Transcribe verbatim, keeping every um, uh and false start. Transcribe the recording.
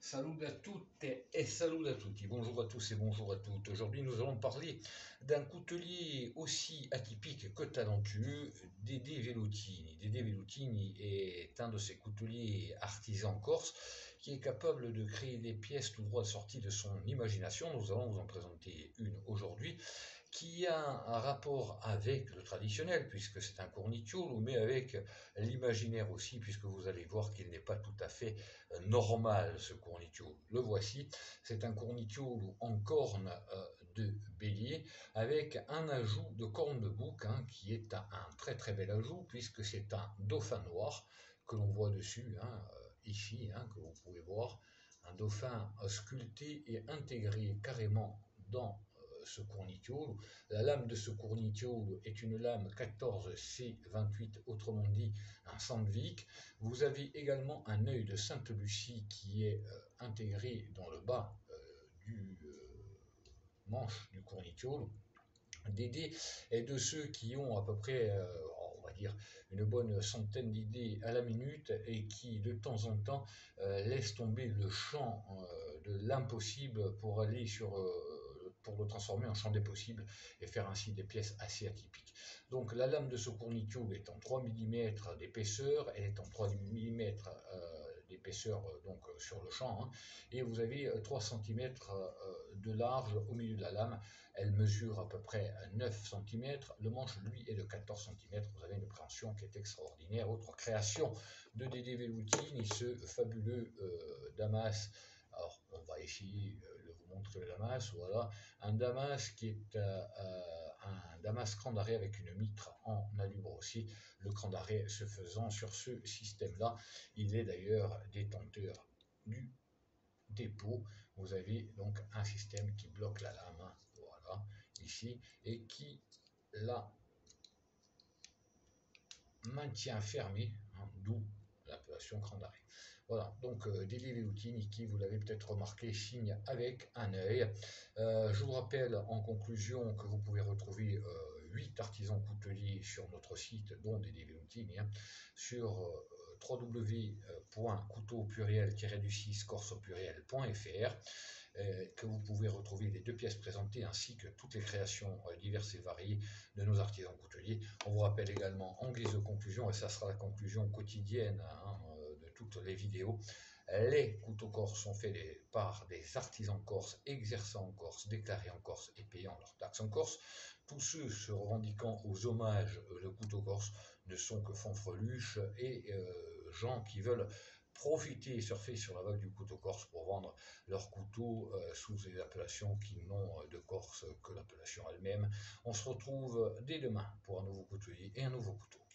Salut à toutes et salut à tutti. Bonjour à tous et bonjour à toutes. Aujourd'hui, nous allons parler d'un coutelier aussi atypique que talentueux, Dédé Vellutini. Dédé Vellutini est un de ces couteliers artisans corses qui est capable de créer des pièces tout droit sorties de son imagination. Nous allons vous en présenter une aujourd'hui qui a un rapport avec le traditionnel, puisque c'est un corniciolo, mais avec l'imaginaire aussi, puisque vous allez voir qu'il n'est pas tout à fait normal, ce corniciolo. Le voici, c'est un corniciolo en corne euh, de bélier, avec un ajout de corne de bouc, hein, qui est un, un, très très bel ajout, puisque c'est un dauphin noir, que l'on voit dessus, hein, ici, hein, que vous pouvez voir, un dauphin sculpté et intégré carrément dans ce corniciolo. La lame de ce corniciolo est une lame quatorze C vingt-huit, autrement dit un Sandvik. Vous avez également un œil de Sainte Lucie qui est euh, intégré dans le bas euh, du euh, manche du corniciolo. Dédé est de ceux qui ont à peu près, euh, on va dire, une bonne centaine d'idées à la minute et qui, de temps en temps, euh, laissent tomber le champ euh, de l'impossible pour aller sur, euh, pour le transformer en champ des possibles et faire ainsi des pièces assez atypiques. Donc la lame de ce corniciolo est en trois millimètres d'épaisseur, elle est en trois millimètres euh, d'épaisseur euh, donc sur le champ, hein, et vous avez trois centimètres euh, de large au milieu de la lame. Elle mesure à peu près neuf centimètres, le manche lui est de quatorze centimètres, vous avez une préhension qui est extraordinaire. Autre création de Dédé Vellutini, ce fabuleux euh, Damas. Alors on va ici euh, vous montrer le Damas, voilà, un Damas qui est euh, euh, un Damas cran d'arrêt avec une mitre en alubre aussi, le cran d'arrêt se faisant sur ce système-là. Il est d'ailleurs détenteur du dépôt. Vous avez donc un système qui bloque la lame, voilà, ici, et qui la maintient fermée, hein, d'où l'appellation cran d'arrêt. Voilà, donc euh, Dédé Vellutini qui, vous l'avez peut-être remarqué, signe avec un œil. Euh, je vous rappelle en conclusion que vous pouvez retrouver euh, huit artisans couteliers sur notre site, dont Dédé Vellutini, hein, sur euh, w w w point couteau pluriel du six corse au pluriel point f r, euh, que vous pouvez retrouver les deux pièces présentées ainsi que toutes les créations euh, diverses et variées de nos artisans couteliers. On vous rappelle également en guise de conclusion, et ça sera la conclusion quotidienne, hein, de toutes les vidéos, les couteaux corses sont faits par des artisans corses, exerçant en Corse, déclarés en Corse et payant leurs taxes en Corse. Tous ceux se revendiquant aux hommages le couteau corse ne sont que fanfreluches et euh, gens qui veulent profiter et surfer sur la vague du couteau corse pour vendre leurs couteaux euh, sous des appellations qui n'ont de Corse que l'appellation elle-même. On se retrouve dès demain pour un nouveau coutelier et un nouveau couteau.